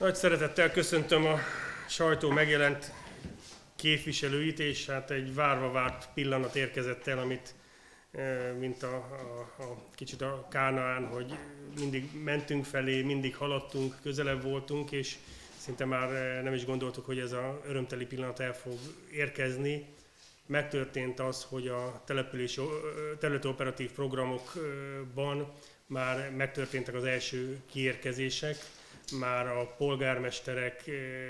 Nagy szeretettel köszöntöm a sajtó megjelent képviselőit, és hát egy várva várt pillanat érkezett el, amit mint kicsit a Kánaán, hogy mindig mentünk felé, mindig haladtunk, közelebb voltunk, és szinte már nem is gondoltuk, hogy ez az örömteli pillanat el fog érkezni. Megtörtént az, hogy a területi operatív programokban már megtörténtek az első kiérkezések, már a polgármesterek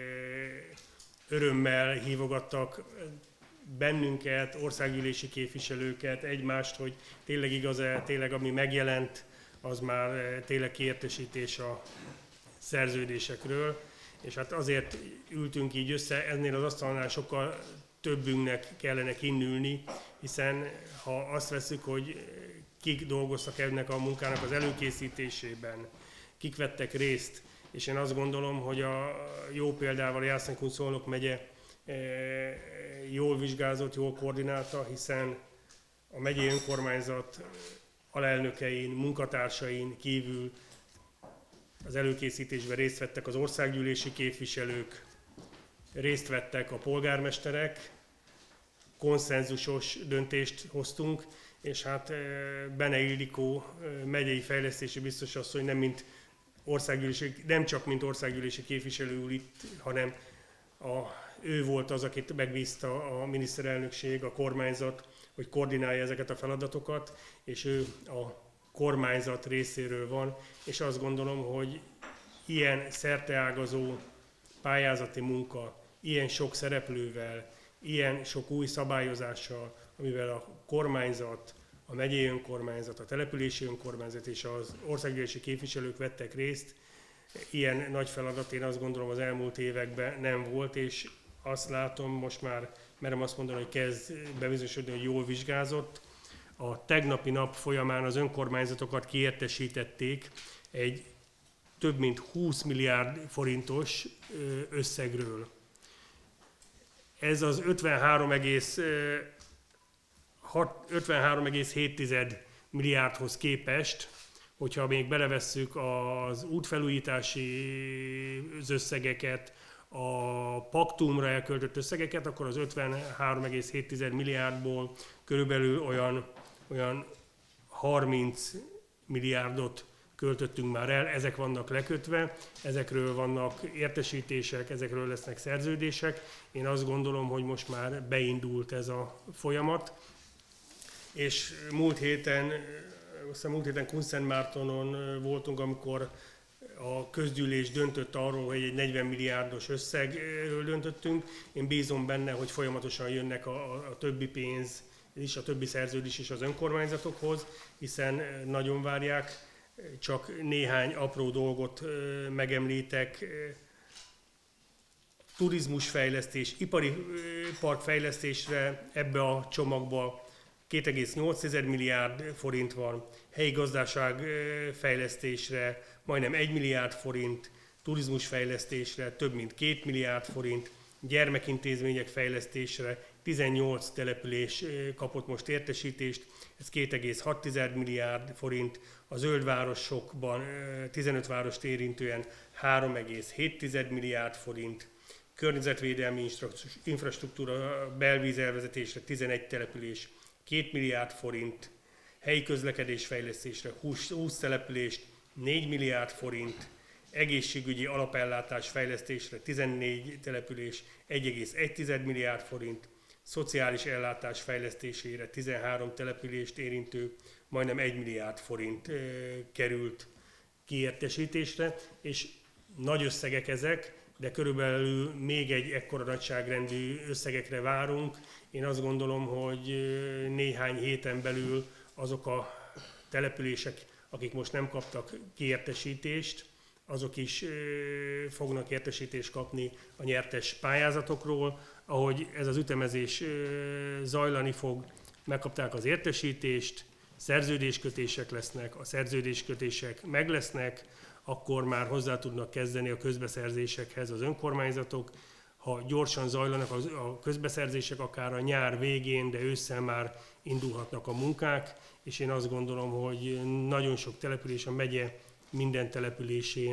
örömmel hívogattak bennünket, országgyűlési képviselőket, egymást, hogy tényleg igaz-e, tényleg ami megjelent, az már tényleg kiértesítés a szerződésekről. És hát azért ültünk így össze, ennél az asztalnál sokkal többünknek kellene kinnülni, hiszen ha azt veszük, hogy kik dolgoztak ennek a munkának az előkészítésében, kik vettek részt, és én azt gondolom, hogy a jó példával a Jászai-Kunszolnok megye jól vizsgázott, jól koordinálta, hiszen a megyei önkormányzat alelnökein, munkatársain kívül az előkészítésben részt vettek az országgyűlési képviselők, részt vettek a polgármesterek, konszenzusos döntést hoztunk, és hát Bene Ildikó megyei fejlesztési biztos asszony nem csak mint országgyűlési képviselő ül itt, hanem ő volt az, akit megbízta a miniszterelnökség, a kormányzat, hogy koordinálja ezeket a feladatokat, és ő a kormányzat részéről van, és azt gondolom, hogy ilyen szerteágazó pályázati munka, ilyen sok szereplővel, ilyen sok új szabályozással, amivel a kormányzat, a megyei önkormányzat, a települési önkormányzat és az országgyűlési képviselők vettek részt, ilyen nagy feladat én azt gondolom az elmúlt években nem volt, és azt látom, most már merem azt mondani, hogy kezd bebizonyosodni, hogy jól vizsgázott. A tegnapi nap folyamán az önkormányzatokat kiértesítették egy több mint 20 milliárd forintos összegről. Ez az 53,7 milliárdhoz képest, hogyha még belevesszük az útfelújítási összegeket, a paktumra elköltött összegeket, akkor az 53,7 milliárdból körülbelül olyan 30 milliárdot költöttünk már el, ezek vannak lekötve, ezekről vannak értesítések, ezekről lesznek szerződések. Én azt gondolom, hogy most már beindult ez a folyamat, és múlt héten Kunszentmártonon voltunk, amikor a közgyűlés döntött arról, hogy egy 40 milliárdos összegről döntöttünk. Én bízom benne, hogy folyamatosan jönnek a többi pénz és a többi szerződés is az önkormányzatokhoz, hiszen nagyon várják. Csak néhány apró dolgot megemlítek. Turizmusfejlesztés, ipari parkfejlesztésre ebbe a csomagba 2,8 milliárd forint van, helyi gazdaság fejlesztésre majdnem 1 milliárd forint, turizmusfejlesztésre több mint 2 milliárd forint, gyermekintézmények fejlesztésre 18 település kapott most értesítést, ez 2,6 milliárd forint, a zöld városokban 15 várost érintően 3,7 milliárd forint, környezetvédelmi infrastruktúra belvíz elvezetésre 11 település 2 milliárd forint, helyi közlekedés fejlesztésre 20 települést 4 milliárd forint, egészségügyi alapellátás fejlesztésre 14 település 1,1 milliárd forint, szociális ellátás fejlesztésére 13 települést érintő majdnem 1 milliárd forint került kiértesítésre, és nagy összegek ezek, de körülbelül még egy ekkora nagyságrendű összegekre várunk. Én azt gondolom, hogy néhány héten belül azok a települések, akik most nem kaptak kiértesítést, azok is fognak értesítést kapni a nyertes pályázatokról. Ahogy ez az ütemezés zajlani fog, megkapták az értesítést, szerződéskötések lesznek, a szerződéskötések meg lesznek, akkor már hozzá tudnak kezdeni a közbeszerzésekhez az önkormányzatok. Ha gyorsan zajlanak a közbeszerzések, akár a nyár végén, de ősszel már indulhatnak a munkák, és én azt gondolom, hogy nagyon sok település, a megye minden településén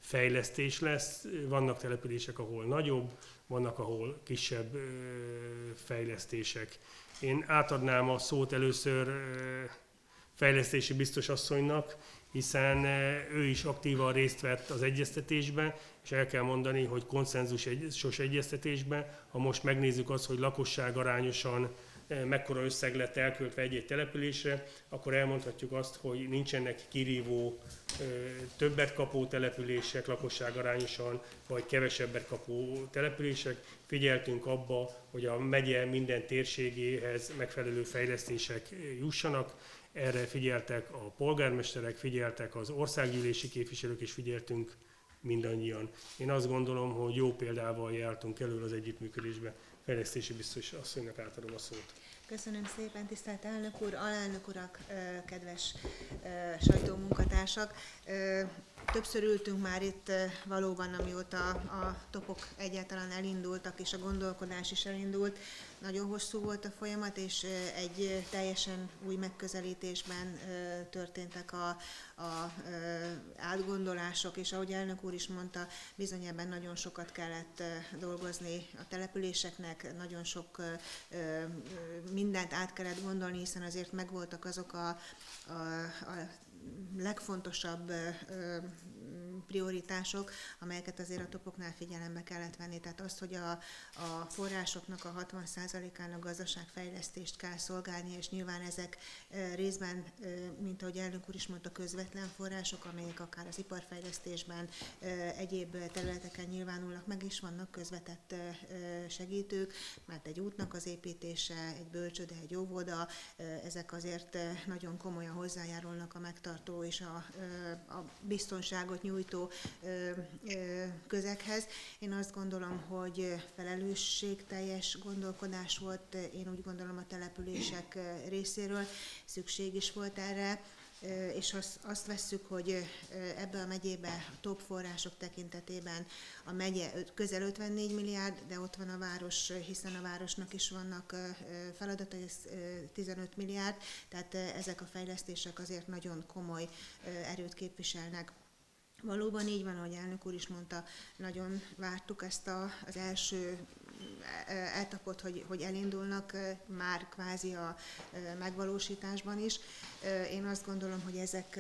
fejlesztés lesz. Vannak települések, ahol nagyobb, vannak, ahol kisebb fejlesztések. Én átadnám a szót először fejlesztési biztos asszonynak, hiszen ő is aktívan részt vett az egyeztetésben, és el kell mondani, hogy konszenzusos egyeztetésben, ha most megnézzük azt, hogy lakosság arányosan mekkora összeg lett elköltve egy-egy településre, akkor elmondhatjuk azt, hogy nincsenek kirívó, többet kapó települések lakosság arányosan, vagy kevesebbet kapó települések. Figyeltünk abba, hogy a megye minden térségéhez megfelelő fejlesztések jussanak. Erre figyeltek a polgármesterek, figyeltek az országgyűlési képviselők, és figyeltünk mindannyian. Én azt gondolom, hogy jó példával jártunk elő az együttműködésben. Fejlesztési biztos asszonynak átadom a szót. Köszönöm szépen, tisztelt elnök úr, alelnök urak, kedves sajtómunkatársak! Többször ültünk már itt valóban, amióta a topok egyáltalán elindultak, és a gondolkodás is elindult. Nagyon hosszú volt a folyamat, és egy teljesen új megközelítésben történtek a átgondolások, és ahogy elnök úr is mondta, bizony ebben nagyon sokat kellett dolgozni a településeknek, nagyon sok mindent át kellett gondolni, hiszen azért megvoltak azok a legfontosabb prioritások, amelyeket azért a topoknál figyelembe kellett venni. Tehát azt, hogy a forrásoknak a 60%-ának gazdaságfejlesztést kell szolgálni, és nyilván ezek részben, mint ahogy elnök úr is mondta, közvetlen források, amelyek akár az iparfejlesztésben, egyéb területeken nyilvánulnak, meg is vannak közvetett segítők, mert egy útnak az építése, egy bölcsőde, egy óvoda, ezek azért nagyon komolyan hozzájárulnak a megtartó és a biztonságot nyújtó közeghez. Én azt gondolom, hogy felelősségteljes gondolkodás volt, én úgy gondolom a települések részéről, szükség is volt erre, és azt vesszük, hogy ebbe a megyébe a top források tekintetében a megye közel 54 milliárd, de ott van a város, hiszen a városnak is vannak feladatai, ez 15 milliárd, tehát ezek a fejlesztések azért nagyon komoly erőt képviselnek. Valóban így van, ahogy elnök úr is mondta, nagyon vártuk ezt az első etapot, hogy elindulnak már kvázi a megvalósításban is. Én azt gondolom, hogy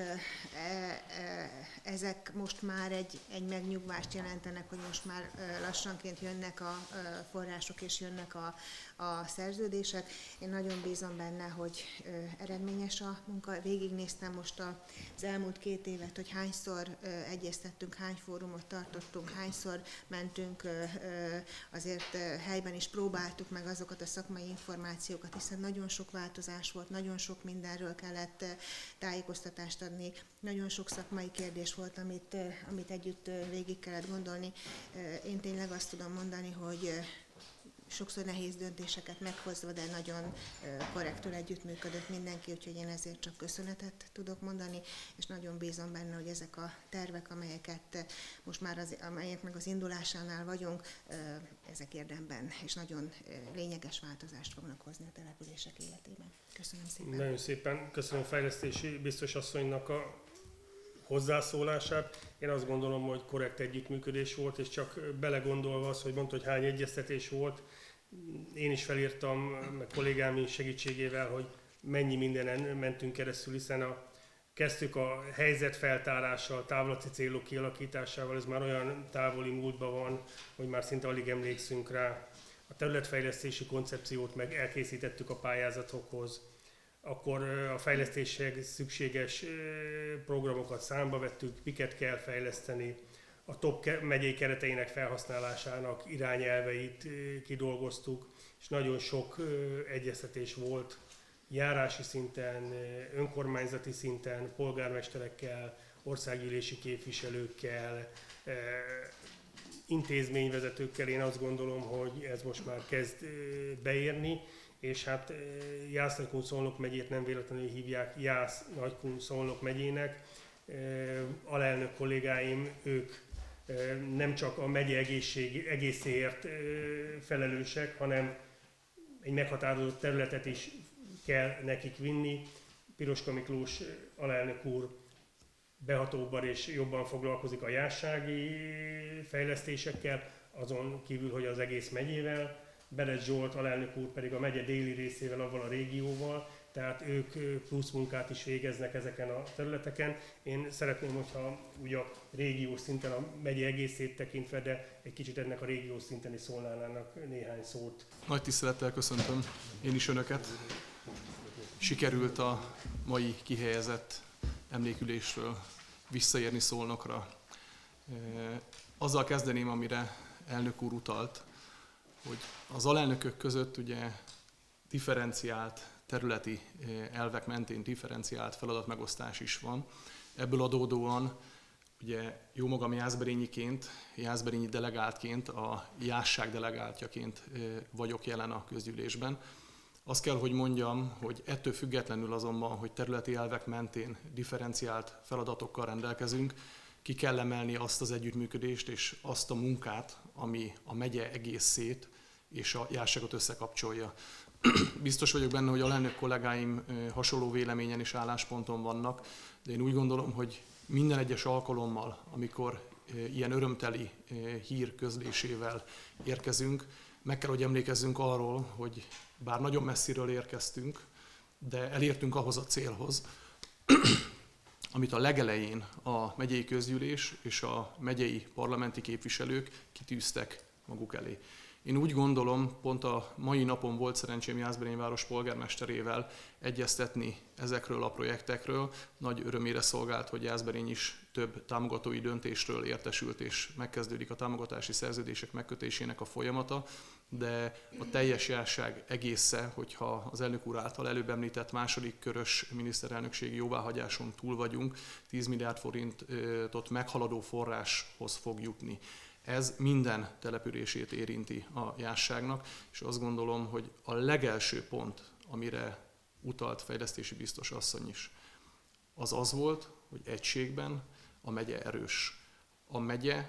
ezek most már egy megnyugvást jelentenek, hogy most már lassanként jönnek a források és jönnek a szerződések. Én nagyon bízom benne, hogy eredményes a munka. Végignéztem most az elmúlt 2 évet, hogy hányszor egyeztettünk, hány fórumot tartottunk, hányszor mentünk, azért helyben is próbáltuk meg azokat a szakmai információkat, hiszen nagyon sok változás volt, nagyon sok mindenről kellett tájékoztatást adni, nagyon sok szakmai kérdés volt, amit együtt végig kellett gondolni. Én tényleg azt tudom mondani, hogy sokszor nehéz döntéseket meghozva, de nagyon korrektül együttműködött mindenki, úgyhogy én ezért csak köszönetet tudok mondani, és nagyon bízom benne, hogy ezek a tervek, amelyeket most már amelyeknek az indulásánál vagyunk, ezek érdemben és nagyon lényeges változást fognak hozni a települések életében. Köszönöm szépen. Nagyon szépen köszönöm a fejlesztési biztos asszonynak a hozzászólását. Én azt gondolom, hogy korrekt együttműködés volt, és csak belegondolva az, hogy mondta, hogy hány egyeztetés volt, én is felírtam, meg kollégám segítségével, hogy mennyi mindenen mentünk keresztül, hiszen kezdtük a helyzet feltárással, távlati célok kialakításával, ez már olyan távoli múltban van, hogy már szinte alig emlékszünk rá. A területfejlesztési koncepciót meg elkészítettük a pályázatokhoz, akkor a fejlesztéshez szükséges programokat számba vettük, miket kell fejleszteni, a TOP megyei kereteinek felhasználásának irányelveit kidolgoztuk, és nagyon sok egyeztetés volt járási szinten, önkormányzati szinten, polgármesterekkel, országgyűlési képviselőkkel, intézményvezetőkkel. Én azt gondolom, hogy ez most már kezd beérni, és hát Jász-Nagykun-Szolnok megyét nem véletlenül hívják Jász-Nagykun-Szolnok megyének. Alelnök kollégáim, ők nem csak a megye egészéért felelősek, hanem egy meghatározott területet is kell nekik vinni. Piroska Miklós alelnök úr behatóbban és jobban foglalkozik a jássági fejlesztésekkel, azon kívül, hogy az egész megyével. Berez Zsolt alelnök úr pedig a megye déli részével, avval a régióval, tehát ők plusz munkát is végeznek ezeken a területeken. Én szeretném, hogyha ugye a régiós szinten, a megye egészét tekintve, de egy kicsit ennek a régiós szinten is szólnának néhány szót. Nagy tisztelettel köszöntöm én is Önöket. Sikerült a mai kihelyezett emlékülésről visszaérni Szolnokra. Azzal kezdeném, amire elnök úr utalt, hogy az alelnökök között ugye differenciált területi elvek mentén differenciált feladatmegosztás is van. Ebből adódóan ugye jómagam jászberényi delegáltként, a jásság delegáltjaként vagyok jelen a közgyűlésben. Azt kell, hogy mondjam, hogy ettől függetlenül azonban, hogy területi elvek mentén differenciált feladatokkal rendelkezünk, ki kell emelni azt az együttműködést és azt a munkát, ami a megye egészét és a jásságot összekapcsolja. Biztos vagyok benne, hogy alelnök kollégáim hasonló véleményen és állásponton vannak, de én úgy gondolom, hogy minden egyes alkalommal, amikor ilyen örömteli hír közlésével érkezünk, meg kell, hogy emlékezzünk arról, hogy bár nagyon messziről érkeztünk, de elértünk ahhoz a célhoz, amit a legelején a megyei közgyűlés és a megyei parlamenti képviselők kitűztek maguk elé. Én úgy gondolom, pont a mai napon volt szerencsém Jászberény város polgármesterével egyeztetni ezekről a projektekről. Nagy örömére szolgált, hogy Jászberény is több támogatói döntésről értesült, és megkezdődik a támogatási szerződések megkötésének a folyamata, de a teljes jásság egésze, hogyha az elnök úr által előbb említett második körös miniszterelnökségi jóváhagyáson túl vagyunk, 10 milliárd forintot meghaladó forráshoz fog jutni. Ez minden települését érinti a jásságnak, és azt gondolom, hogy a legelső pont, amire utalt fejlesztési biztos asszony is, az volt, hogy egységben a megye erős. A megye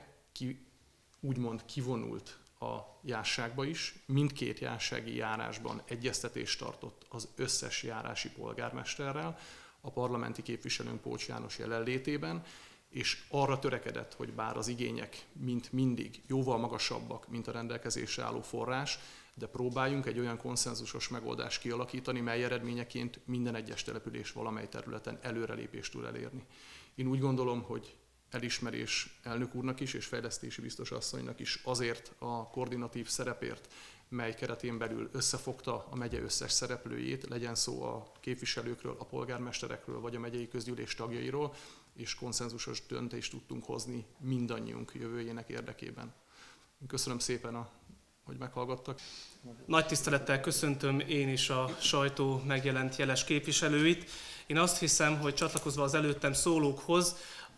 úgymond kivonult a jásságba is, mindkét jássági járásban egyeztetést tartott az összes járási polgármesterrel, a parlamenti képviselőnk Pócs János jelenlétében, és arra törekedett, hogy bár az igények mint mindig jóval magasabbak, mint a rendelkezésre álló forrás, de próbáljunk egy olyan konszenzusos megoldást kialakítani, mely eredményeként minden egyes település valamely területen előrelépést tud elérni. Én úgy gondolom, hogy elismerés elnök úrnak is és fejlesztési biztos asszonynak is azért a koordinatív szerepért, mely keretén belül összefogta a megye összes szereplőjét, legyen szó a képviselőkről, a polgármesterekről vagy a megyei közgyűlés tagjairól, és konszenzusos döntést tudtunk hozni mindannyiunk jövőjének érdekében. Köszönöm szépen, hogy meghallgattak. Nagy tisztelettel köszöntöm én is a sajtó megjelent jeles képviselőit. Én azt hiszem, hogy csatlakozva az előttem szólókhoz,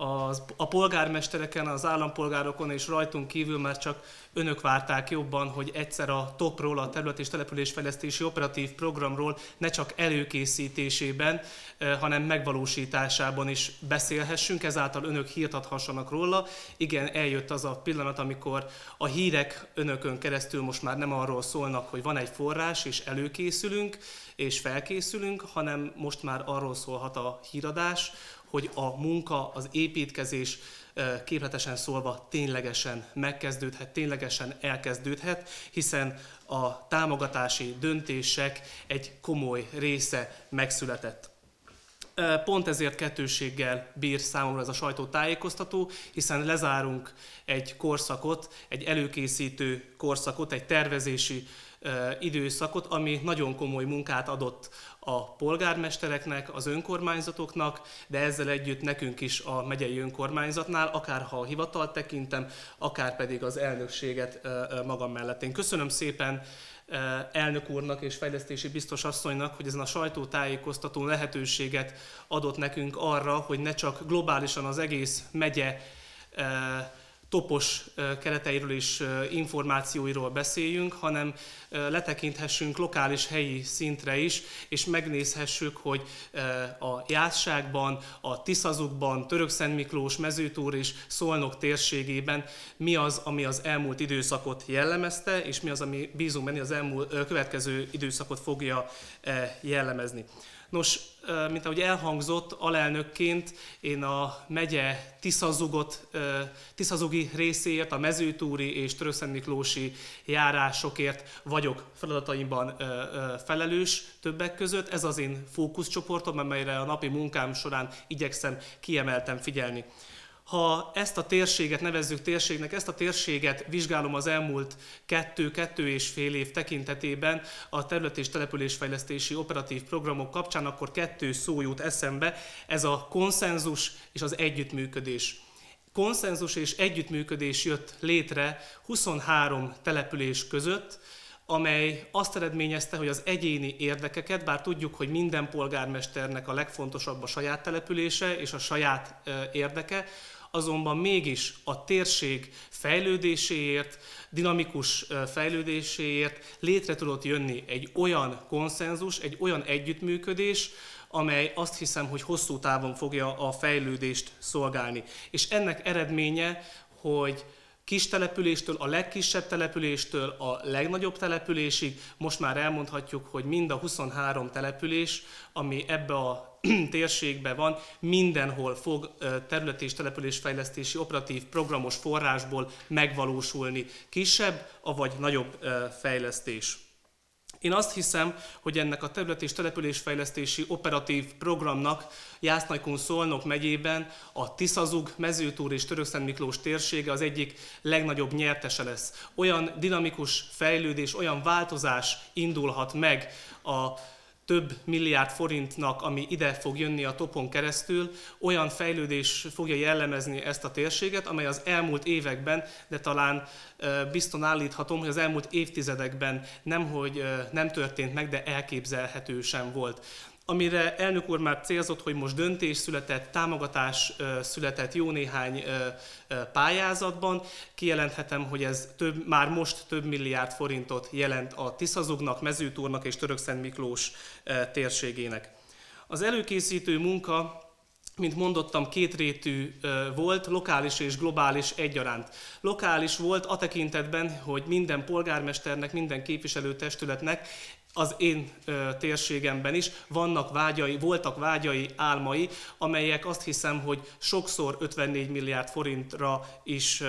a polgármestereken, az állampolgárokon és rajtunk kívül már csak önök várták jobban, hogy egyszer a TOP-ról, a Terület- és Településfejlesztési Operatív Programról ne csak előkészítésében, hanem megvalósításában is beszélhessünk, ezáltal önök hírt adhassanak róla. Igen, eljött az a pillanat, amikor a hírek önökön keresztül most már nem arról szólnak, hogy van egy forrás és előkészülünk és felkészülünk, hanem most már arról szólhat a híradás, hogy a munka, az építkezés képletesen szólva ténylegesen megkezdődhet, ténylegesen elkezdődhet, hiszen a támogatási döntések egy komoly része megszületett. Pont ezért kettősséggel bír számomra ez a sajtótájékoztató, hiszen lezárunk egy korszakot, egy előkészítő korszakot, egy tervezési időszakot, ami nagyon komoly munkát adott a polgármestereknek, az önkormányzatoknak, de ezzel együtt nekünk is a megyei önkormányzatnál, akár ha a hivatalt tekintem, akár pedig az elnökséget magam mellett. Én köszönöm szépen elnök úrnak és fejlesztési biztos asszonynak, hogy ezen a sajtótájékoztatón lehetőséget adott nekünk arra, hogy ne csak globálisan az egész megye topos kereteiről és információiról beszéljünk, hanem letekinthessünk lokális helyi szintre is, és megnézhessük, hogy a Jászságban, a Tiszazukban, Törökszentmiklós, Mezőtúr és Szolnok térségében mi az, ami az elmúlt időszakot jellemezte, és mi az, ami bízunk benne, az következő időszakot fogja jellemezni. Nos, mint ahogy elhangzott, alelnökként én a megye tiszazugi részéért, a mezőtúri és Törökszentmiklósi járásokért vagyok feladataimban felelős többek között. Ez az én fókuszcsoportom, amelyre a napi munkám során igyekszem kiemelten figyelni. Ha ezt a térséget nevezzük térségnek, ezt a térséget vizsgálom az elmúlt 2-2,5 év tekintetében a terület- és településfejlesztési operatív programok kapcsán, akkor 2 szó jut eszembe, ez a konszenzus és az együttműködés. Konszenzus és együttműködés jött létre 23 település között, amely azt eredményezte, hogy az egyéni érdekeket, bár tudjuk, hogy minden polgármesternek a legfontosabb a saját települése és a saját érdeke, azonban mégis a térség fejlődéséért, dinamikus fejlődéséért létre tudott jönni egy olyan konszenzus, egy olyan együttműködés, amely azt hiszem, hogy hosszú távon fogja a fejlődést szolgálni. És ennek eredménye, hogy kis településtől, a legkisebb településtől a legnagyobb településig most már elmondhatjuk, hogy mind a 23 település, ami ebbe a térségben van, mindenhol fog terület- és településfejlesztési operatív programos forrásból megvalósulni kisebb, avagy nagyobb fejlesztés. Én azt hiszem, hogy ennek a terület- és településfejlesztési operatív programnak Jász-Nagykun-Szolnok megyében a Tiszazug, Mezőtúr és Törökszentmiklós térsége az egyik legnagyobb nyertese lesz. Olyan dinamikus fejlődés, olyan változás indulhat meg a több milliárd forintnak, ami ide fog jönni a topon keresztül, olyan fejlődés fogja jellemezni ezt a térséget, amely az elmúlt években, de talán bizton állíthatom, hogy az elmúlt évtizedekben nemhogy nem történt meg, de elképzelhető sem volt. Amire elnök úr már célzott, hogy most döntés született, támogatás született jó néhány pályázatban, kijelenthetem, hogy ez már most több milliárd forintot jelent a Tiszazugnak, Mezőtúrnak és Törökszentmiklós térségének. Az előkészítő munka, mint mondottam, kétrétű volt, lokális és globális egyaránt. Lokális volt a tekintetben, hogy minden polgármesternek, minden képviselőtestületnek, az én térségemben is voltak vágyai, álmai, amelyek azt hiszem, hogy sokszor 54 milliárd forintra is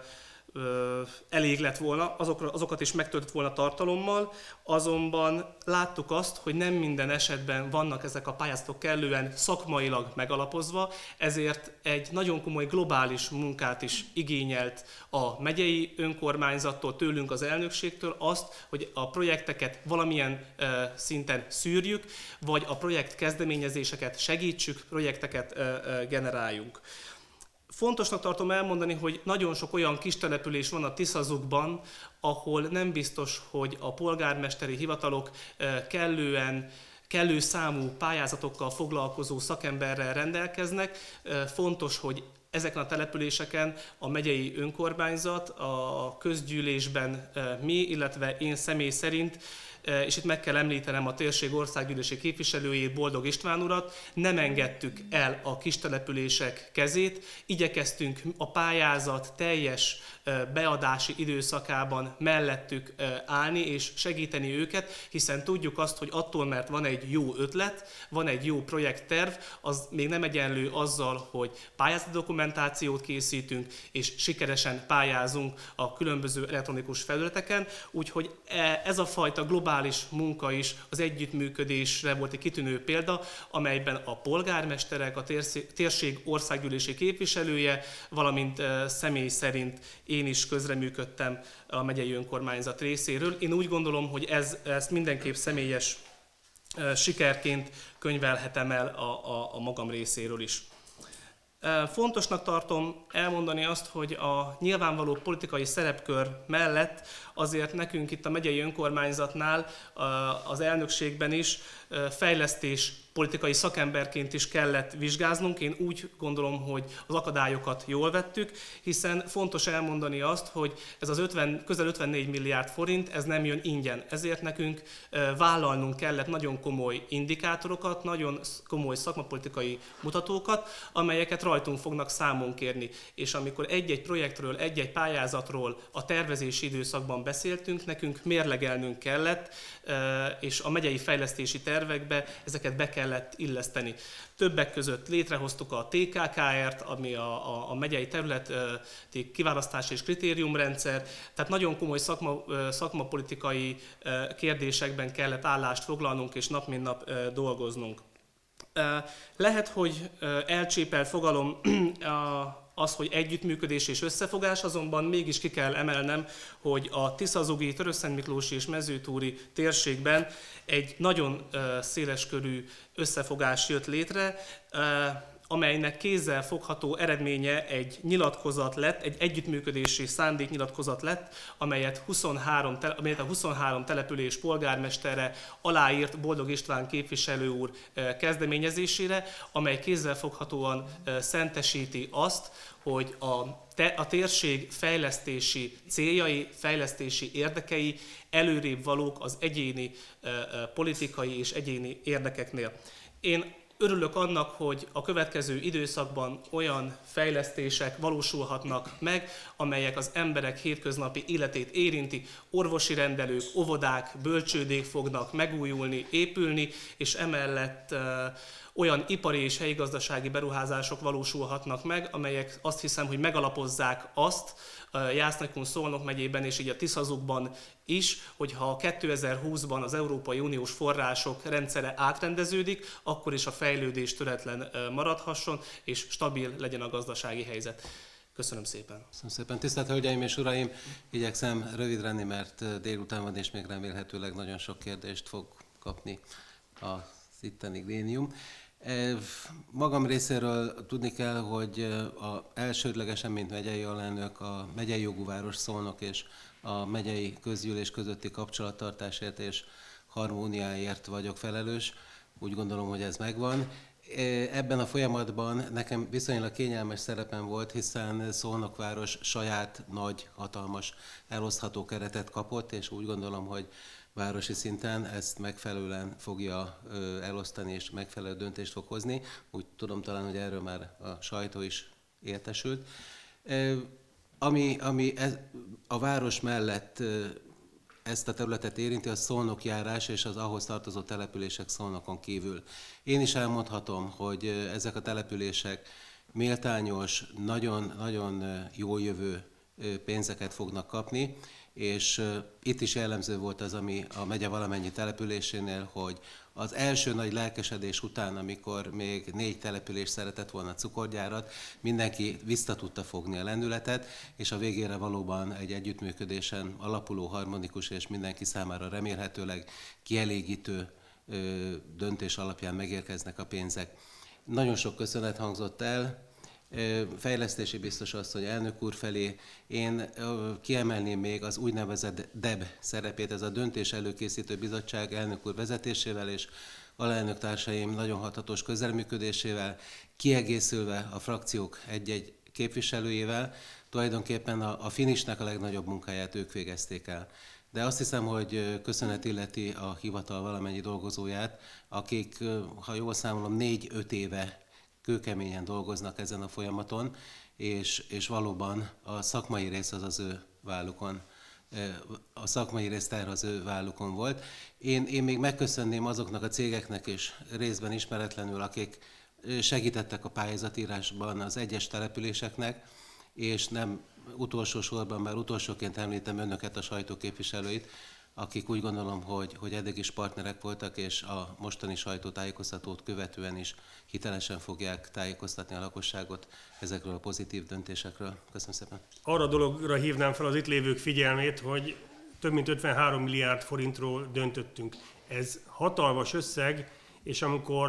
elég lett volna, azokat is megtöltött volna tartalommal, azonban láttuk azt, hogy nem minden esetben vannak ezek a pályázatok kellően szakmailag megalapozva, ezért egy nagyon komoly globális munkát is igényelt a megyei önkormányzattól, tőlünk az elnökségtől azt, hogy a projekteket valamilyen szinten szűrjük, vagy a projekt kezdeményezéseket segítsük, projekteket generáljunk. Fontosnak tartom elmondani, hogy nagyon sok olyan kis település van a Tiszazugban, ahol nem biztos, hogy a polgármesteri hivatalok kellő számú pályázatokkal foglalkozó szakemberrel rendelkeznek. Fontos, hogy ezeken a településeken a megyei önkormányzat, a közgyűlésben mi, illetve én személy szerint, és itt meg kell említenem a térség országgyűlési képviselőjét, Boldog István urat, nem engedtük el a kistelepülések kezét, igyekeztünk a pályázat teljes beadási időszakában mellettük állni és segíteni őket, hiszen tudjuk azt, hogy attól, mert van egy jó ötlet, van egy jó projektterv, az még nem egyenlő azzal, hogy pályázati dokumentációt készítünk és sikeresen pályázunk a különböző elektronikus felületeken, úgyhogy ez a fajta globális munka is az együttműködésre volt egy kitűnő példa, amelyben a polgármesterek, a térség országgyűlési képviselője, valamint személy szerint én is közreműködtem a megyei önkormányzat részéről. Én úgy gondolom, hogy ezt mindenképp személyes sikerként könyvelhetem el a magam részéről is. Fontosnak tartom elmondani azt, hogy a nyilvánvaló politikai szerepkör mellett azért nekünk itt a megyei önkormányzatnál, az elnökségben is fejlesztés politikai szakemberként is kellett vizsgáznunk. Én úgy gondolom, hogy az akadályokat jól vettük, hiszen fontos elmondani azt, hogy ez az közel 54 milliárd forint, ez nem jön ingyen. Ezért nekünk vállalnunk kellett nagyon komoly indikátorokat, nagyon komoly szakmapolitikai mutatókat, amelyeket rajtunk fognak számon kérni. És amikor egy-egy projektről, egy-egy pályázatról a tervezési időszakban beszéltünk, nekünk mérlegelnünk kellett, és a megyei fejlesztési tervekbe ezeket be kell kellett illeszteni. Többek között létrehoztuk a TKKR-t, ami a megyei területi kiválasztási és kritériumrendszer, tehát nagyon komoly szakmapolitikai kérdésekben kellett állást foglalnunk és nap mint nap dolgoznunk. Lehet, hogy elcsépelt fogalom az, hogy együttműködés és összefogás, azonban mégis ki kell emelnem, hogy a Tiszazugi, Törökszentmiklósi és Mezőtúri térségben egy nagyon széleskörű összefogás jött létre, amelynek kézzel fogható eredménye egy nyilatkozat lett, egy együttműködési szándéknyilatkozat lett, amelyet a 23 település polgármestere aláírt Boldog István képviselő úr kezdeményezésére, amely kézzel foghatóan szentesíti azt, hogy a térség fejlesztési céljai, fejlesztési érdekei előrébb valók az egyéni politikai és egyéni érdekeknél. Én örülök annak, hogy a következő időszakban olyan fejlesztések valósulhatnak meg, amelyek az emberek hétköznapi életét érinti. Orvosi rendelők, óvodák, bölcsődék fognak megújulni, épülni, és emellett olyan ipari és helyi gazdasági beruházások valósulhatnak meg, amelyek azt hiszem, hogy megalapozzák azt Jász-Nagykun Szolnok megyében és így a Tiszazugban is, hogyha 2020-ban az Európai Uniós források rendszere átrendeződik, akkor is a fejlődés töretlen maradhasson, és stabil legyen a gazdasági helyzet. Köszönöm szépen. Köszönöm szépen. Tisztelt Hölgyeim és Uraim, igyekszem rövid lenni, mert délután van, és még remélhetőleg nagyon sok kérdést fog kapni az itteni grémium. Magam részéről tudni kell, hogy elsődlegesen, mint megyei alelnök, a megyei jogú város Szolnok és a megyei közgyűlés közötti kapcsolattartásért és harmóniáért vagyok felelős. Úgy gondolom, hogy ez megvan. Ebben a folyamatban nekem viszonylag kényelmes szerepem volt, hiszen Szolnok város saját nagy, hatalmas elosztható keretet kapott, és úgy gondolom, hogy városi szinten ezt megfelelően fogja elosztani, és megfelelő döntést fog hozni. Úgy tudom talán, hogy erről már a sajtó is értesült. Ami a város mellett ezt a területet érinti, a Szolnokjárás és az ahhoz tartozó települések Szolnokon kívül. Én is elmondhatom, hogy ezek a települések méltányos, nagyon jól jövő pénzeket fognak kapni, és itt is jellemző volt az, ami a megye valamennyi településénél, hogy az első nagy lelkesedés után, amikor még 4 település szeretett volna cukorgyárat, mindenki vissza tudta fogni a lendületet, és a végére valóban egy együttműködésen alapuló, harmonikus és mindenki számára remélhetőleg kielégítő döntés alapján megérkeznek a pénzek. Nagyon sok köszönet hangzott el, fejlesztési biztos asszony, elnök úr felé. Én kiemelném még az úgynevezett DEB szerepét, ez a Döntés Előkészítő Bizottság elnök úr vezetésével és alelnök társaim nagyon hatatos közelműködésével, kiegészülve a frakciók egy-egy képviselőjével, tulajdonképpen a finisnek a legnagyobb munkáját ők végezték el. De azt hiszem, hogy köszönet illeti a hivatal valamennyi dolgozóját, akik, ha jól számolom, 4-5 éve kőkeményen dolgoznak ezen a folyamaton, és valóban a szakmai rész az az ő vállukon, a szakmai rész terhe az ő vállukon volt. Én még megköszönném azoknak a cégeknek is részben ismeretlenül, akik segítettek a pályázatírásban az egyes településeknek, és nem utolsó sorban, bár utolsóként említem önöket, a sajtóképviselőit, akik úgy gondolom, hogy eddig is partnerek voltak, és a mostani sajtótájékoztatót követően is hitelesen fogják tájékoztatni a lakosságot ezekről a pozitív döntésekről. Köszönöm szépen. Arra a dologra hívnám fel az itt lévők figyelmét, hogy több mint 53 milliárd forintról döntöttünk. Ez hatalmas összeg, és amikor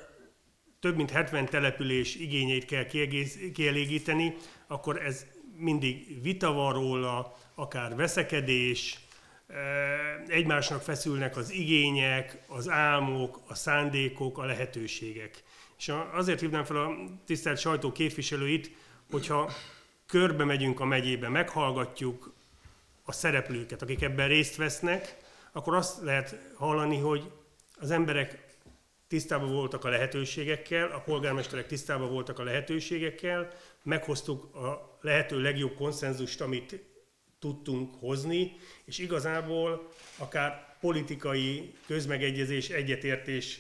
több mint 70 település igényeit kell kielégíteni, akkor ez mindig vita van róla, akár veszekedés, egymásnak feszülnek az igények, az álmok, a szándékok, a lehetőségek. És azért hívnám fel a tisztelt sajtó képviselőit, hogyha körbe megyünk a megyébe, meghallgatjuk a szereplőket, akik ebben részt vesznek, akkor azt lehet hallani, hogy az emberek tisztában voltak a lehetőségekkel, a polgármesterek tisztában voltak a lehetőségekkel, meghoztuk a lehető legjobb konszenzust, amit tudtunk hozni, és igazából akár politikai közmegegyezés, egyetértés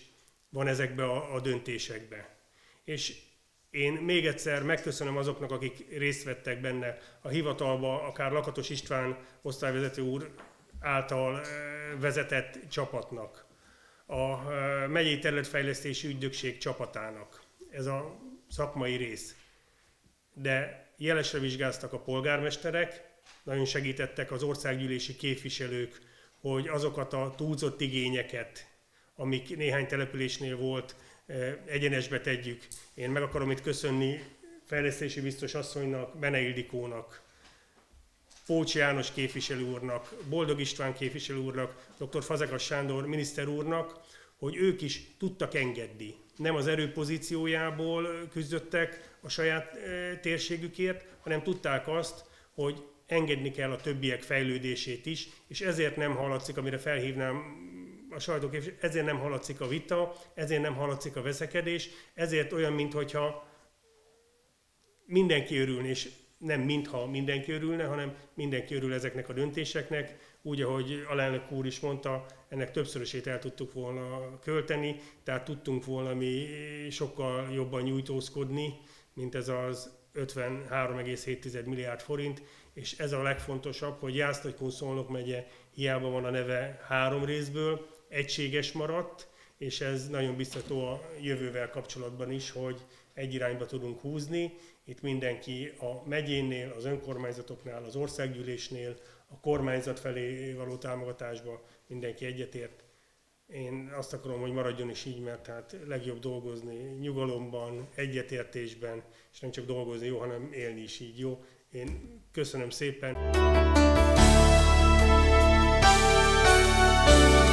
van ezekbe a döntésekbe. És én még egyszer megköszönöm azoknak, akik részt vettek benne a hivatalba, akár Lakatos István osztályvezető úr által vezetett csapatnak, a megyei területfejlesztési ügynökség csapatának. Ez a szakmai rész. De jelesre vizsgáztak a polgármesterek, nagyon segítettek az országgyűlési képviselők, hogy azokat a túlzott igényeket, amik néhány településnél volt, egyenesbe tegyük. Én meg akarom itt köszönni fejlesztési biztos asszonynak, Bene Ildikónak, Pócs János képviselő úrnak, Boldog István képviselő úrnak, dr. Fazekas Sándor miniszter úrnak, hogy ők is tudtak engedni. Nem az erőpozíciójából küzdöttek a saját térségükért, hanem tudták azt, hogy engedni kell a többiek fejlődését is, és ezért nem hallatszik, amire felhívnám a sajtóképviselőt, ezért nem hallatszik a vita, ezért nem hallatszik a veszekedés, ezért olyan, mintha mindenki örülne, és nem mintha mindenki örülne, hanem mindenki örül ezeknek a döntéseknek, úgy, ahogy alelnök úr is mondta, ennek többszörösét el tudtuk volna költeni, tehát tudtunk volna mi sokkal jobban nyújtózkodni, mint ez az 53,7 milliárd forint, és ez a legfontosabb, hogy Jász-Nagykun-Szolnok megye hiába van a neve 3 részből, egységes maradt, és ez nagyon biztató a jövővel kapcsolatban is, hogy egy irányba tudunk húzni. Itt mindenki a megyénél, az önkormányzatoknál, az országgyűlésnél, a kormányzat felé való támogatásba mindenki egyetért. Én azt akarom, hogy maradjon is így, mert hát legjobb dolgozni nyugalomban, egyetértésben, és nem csak dolgozni jó, hanem élni is így jó. Én köszönöm szépen.